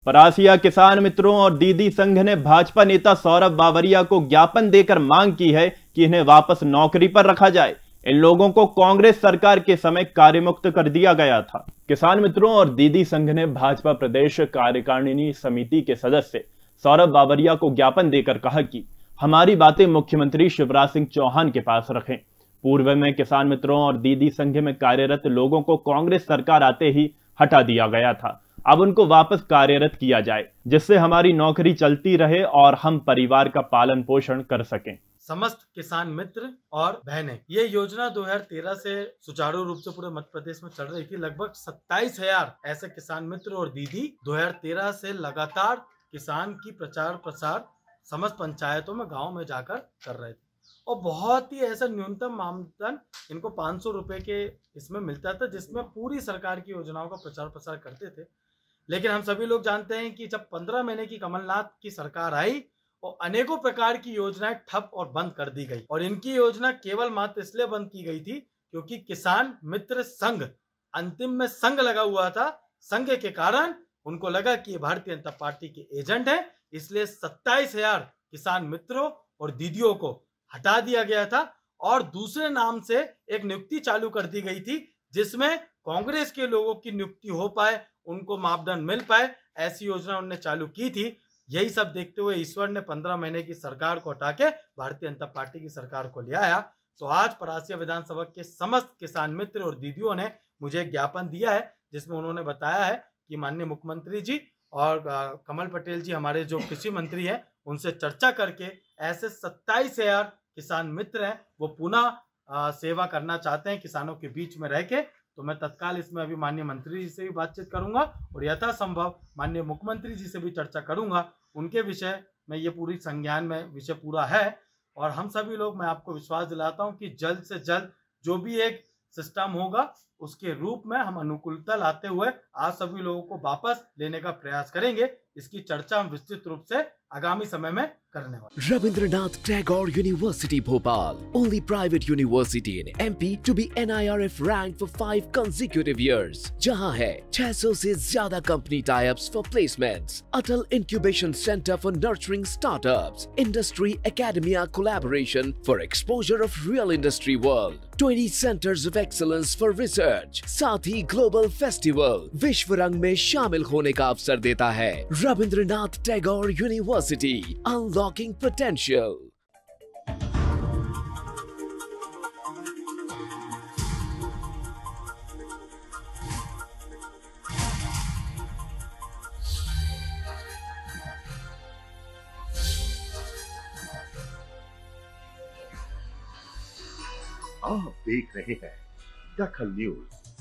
परासिया किसान मित्रों और दीदी संघ ने भाजपा नेता सौरभ बावरिया को ज्ञापन देकर मांग की है कि इन्हें वापस नौकरी पर रखा जाए। इन लोगों को कांग्रेस सरकार के समय कार्यमुक्त कर दिया गया था। किसान मित्रों और दीदी संघ ने भाजपा प्रदेश कार्यकारिणी समिति के सदस्य सौरभ बावरिया को ज्ञापन देकर कहा कि हमारी बातें मुख्यमंत्री शिवराज सिंह चौहान के पास रखें। पूर्व में किसान मित्रों और दीदी संघ में कार्यरत लोगों को कांग्रेस सरकार आते ही हटा दिया गया था। अब उनको वापस कार्यरत किया जाए, जिससे हमारी नौकरी चलती रहे और हम परिवार का पालन पोषण कर सकें। समस्त किसान मित्र और बहनें, ये योजना 2013 से सुचारू रूप से पूरे मध्य प्रदेश में चल रही थी। लगभग 27,000 ऐसे किसान मित्र और दीदी 2013 से लगातार किसान की प्रचार प्रसार समस्त पंचायतों में, गाँव में जाकर कर रहे थे और बहुत ही ऐसा न्यूनतम आमदन इनको 500 रुपए के इसमें मिलता था, जिसमें पूरी सरकार की योजनाओं का प्रचार प्रसार करते थे। लेकिन हम सभी लोग जानते हैं कि जब 15 महीने की कमलनाथ की सरकार आई और अनेकों प्रकार की योजनाएं ठप और बंद कर दी गई, और इनकी योजना केवल मात्र इसलिए बंद की गई थी क्योंकि किसान मित्र संघ अंतिम में संघ लगा हुआ था। संघ के कारण उनको लगा कि ये भारतीय जनता पार्टी के एजेंट है, इसलिए 27,000 किसान मित्रों और दीदियों को हटा दिया गया था और दूसरे नाम से एक नियुक्ति चालू कर दी गई थी, जिसमें कांग्रेस के लोगों की नियुक्ति हो पाए, उनको मापदंड मिल पाए, ऐसी योजना उन्होंने चालू की थी। यही सब देखते हुए ईश्वर ने 15 महीने की सरकार को हटा के भारतीय जनता पार्टी की सरकार को ले आया। तो आज परासिया विधानसभा के समस्त किसान मित्र और दीदियों ने मुझे एक ज्ञापन दिया है, जिसमें उन्होंने बताया है कि माननीय मुख्यमंत्री जी और कमल पटेल जी, हमारे जो कृषि मंत्री हैं, उनसे चर्चा करके ऐसे 27,000 किसान मित्र हैं वो पुनः सेवा करना चाहते हैं किसानों के बीच में रह के। तो मैं तत्काल इसमें अभी माननीय मंत्री जी से भी बातचीत करूंगा और यथासंभव माननीय मुख्यमंत्री जी से भी चर्चा करूंगा। उनके विषय में ये पूरी संज्ञान में विषय पूरा है और हम सभी लोग, मैं आपको विश्वास दिलाता हूं कि जल्द से जल्द जो भी एक सिस्टम होगा उसके रूप में हम अनुकूलता लाते हुए आज सभी लोगों को वापस लेने का प्रयास करेंगे। इसकी चर्चा हम विस्तृत रूप से आगामी समय में करने वाले। Rabindranath Tagore University Bhopal, only private university in MP to be NIRF ranked for 5 consecutive years, जहां है 600 से ज्यादा company tie-ups for placements, Atal Incubation Center for nurturing startups, Industry Academia collaboration for exposure of real industry world, 20 centers of excellence for research, साथ ही global festival विश्व रंग में शामिल होने का अवसर देता है। Rabindranath Tagore university, unlocking potential. आप देख रहे हैं दखल न्यूज।